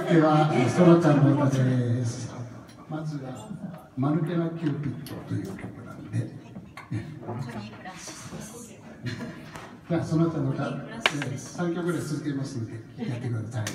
てはそらちゃんの歌です。まずは「マヌケなキューピッド」という曲なんで、その他の歌3曲で続けますのでやってください。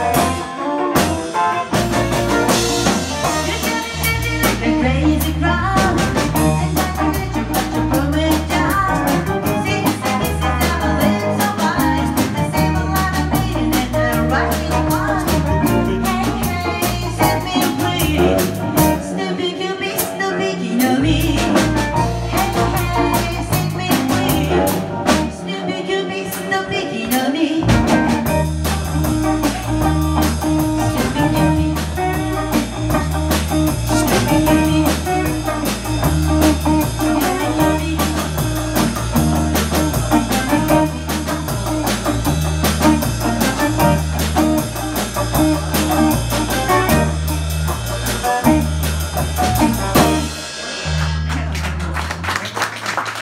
Crazy cry.